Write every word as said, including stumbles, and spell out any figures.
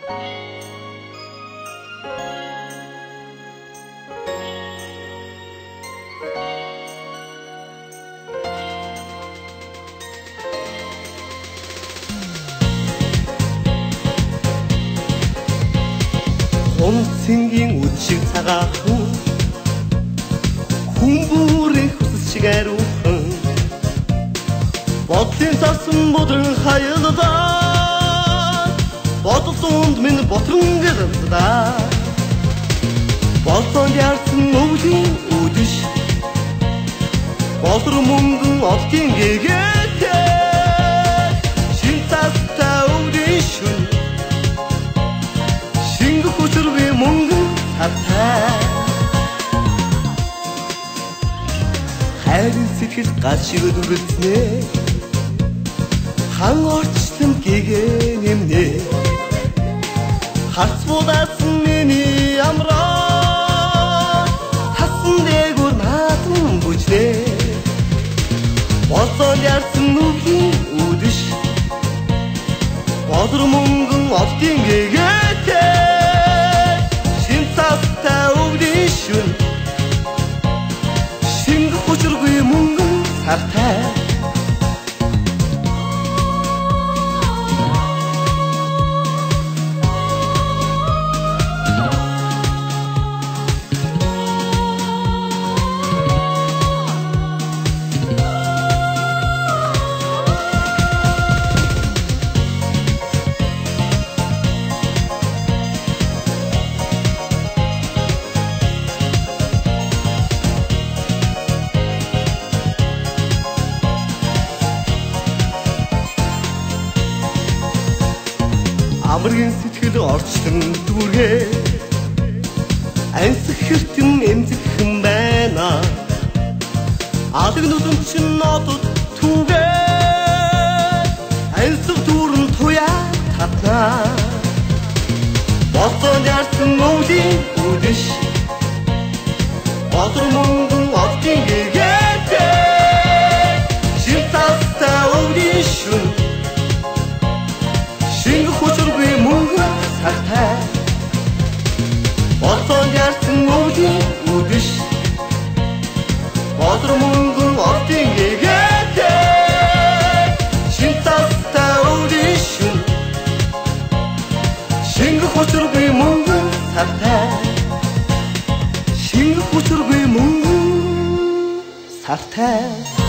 곰 생긴 우측 사과흥 공부를 후스시가로 흥 Бодлын сарсан бодрон хаялдаа Бодолсонд минь ботрон гэрэлдаа Болсон ярсан өвлийн үдэш Болор мөнгөн олдын гэгээтэй Шин цастай өвлийн шүн Шингэх хүчргүй мөнгөн хавтай Хайрын сэтгэл гал шиг дүрэлцнэ Хан орчлон гэгээ нэмнэ Харц будасан миний амраа Хасан дээгүр наадам бүжнэ Болсон ярсан нүхийн үдэш Бодор мөнгөн олдын гэгээтэй Шин цастай өвлийн шүн Шингэх хүчргүй мөнгөн сартай Амрын сэтгэл орчлон дүүргээ Ансх хэртэн эмзэгхэн байна Алаг нүдэн чин одод түүгээ Ансх дүүрэн туяа татна Болсон ярсан өвлийн үдэш Бодор мөнгөн олдын гэгээтэй Шин цастай өвлийн шүн Шингэх хүчргүй мөнгөн сартай Болсон ярсан өвлийн үдэш Бодор мөнгөн олдын гэгээтэй Шин цастай өвлийн шүн Шингэх хүчргүй мөнгөн сартай Шингэх хүчргүй мөнгөн сартай